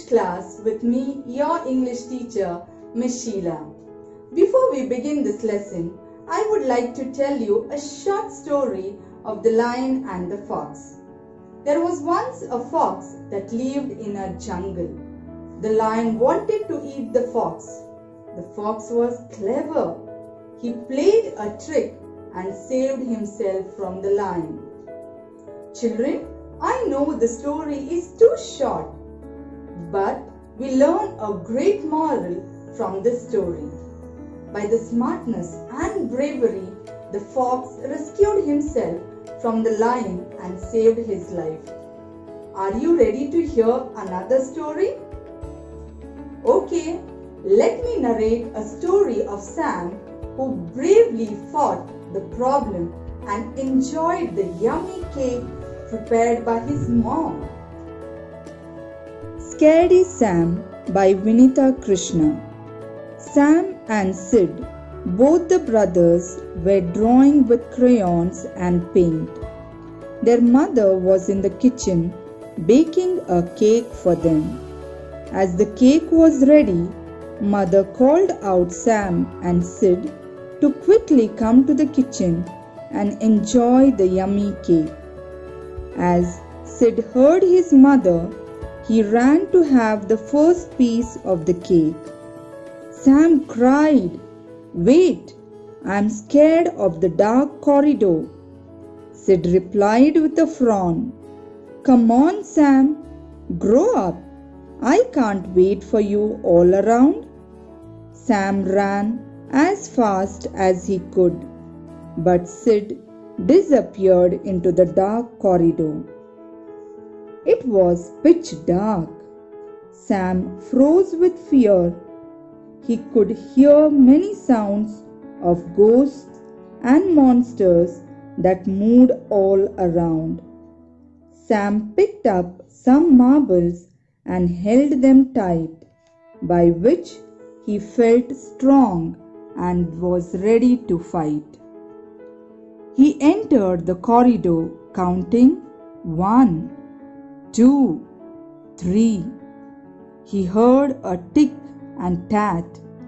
class with me, your English teacher, Miss Sheila. Before we begin this lesson, I would like to tell you a short story of the lion and the fox. There was once a fox that lived in a jungle. The lion wanted to eat the fox. The fox was clever. He played a trick and saved himself from the lion. Children, I know the story is too short, but we learn a great moral from this story. By the smartness and bravery, the fox rescued himself from the lion and saved his life. Are you ready to hear another story? Okay, let me narrate a story of Sam who bravely fought the problem and enjoyed the yummy cake prepared by his mom. Scaredy Sam by Vinitha Krishna. Sam and Sid, both the brothers, were drawing with crayons and paint. Their mother was in the kitchen baking a cake for them. As the cake was ready, Mother called out Sam and Sid to quickly come to the kitchen and enjoy the yummy cake. As Sid heard his mother, he ran to have the first piece of the cake. Sam cried, "Wait, I'm scared of the dark corridor." Sid replied with a frown, "Come on, Sam, grow up. I can't wait for you all around." Sam ran as fast as he could, but Sid disappeared into the dark corridor. It was pitch dark. Sam froze with fear. He could hear many sounds of ghosts and monsters that moved all around. Sam picked up some marbles and held them tight, by which he felt strong and was ready to fight. He entered the corridor counting 1, 2, 3. He heard a tick and tat.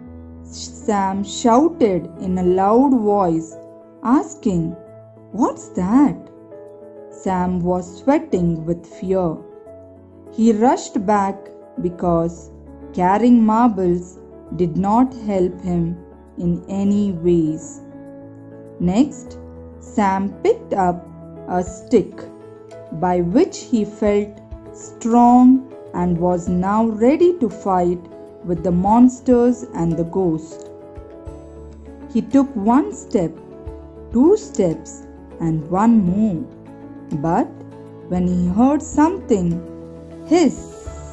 Sam shouted in a loud voice, asking, "What's that?" Sam was sweating with fear. He rushed back because carrying marbles did not help him in any ways. Next, Sam picked up a stick by which he felt strong and was now ready to fight with the monsters and the ghost. He took 1 step, 2 steps, and 1 more. But when he heard something hiss,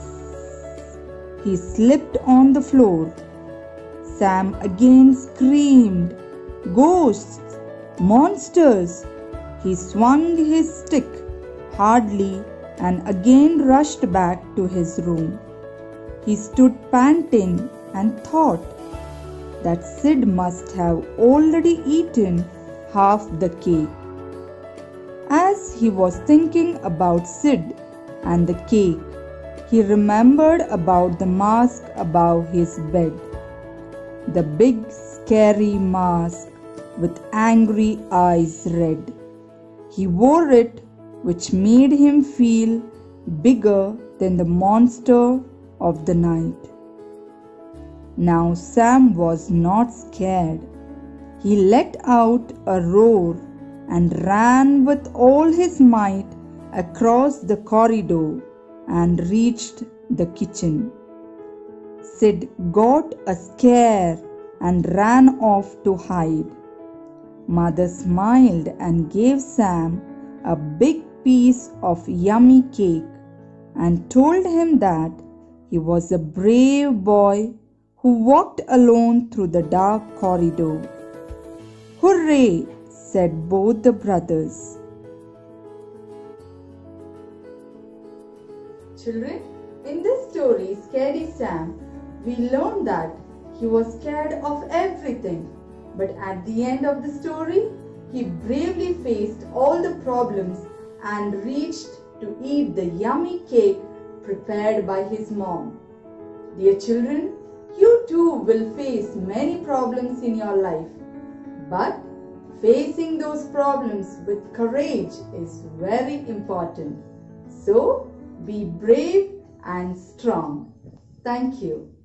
he slipped on the floor. Sam again screamed, "Ghosts! Monsters!" He swung his stick hardly and again rushed back to his room. He stood panting and thought that Sid must have already eaten half the cake. As he was thinking about Sid and the cake, he remembered about the mask above his bed. The big scary mask with angry eyes red. He wore it, which made him feel bigger than the monster of the night. Now Sam was not scared. He let out a roar and ran with all his might across the corridor and reached the kitchen. Sid got a scare and ran off to hide. Mother smiled and gave Sam a big piece of yummy cake and told him that he was a brave boy who walked alone through the dark corridor. "Hooray!" said both the brothers. Children, in this story, Scaredy Sam, we learned that he was scared of everything, but at the end of the story, he bravely faced all the problems and reached to eat the yummy cake prepared by his mom. Dear children, you too will face many problems in your life, but facing those problems with courage is very important. So, be brave and strong. Thank you.